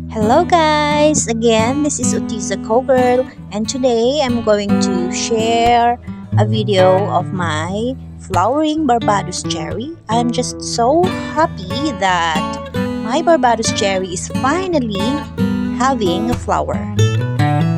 Hello guys! Again, this is Utiza Girl, and today I'm going to share a video of my flowering Barbados cherry. I'm just so happy that my Barbados cherry is finally having a flower.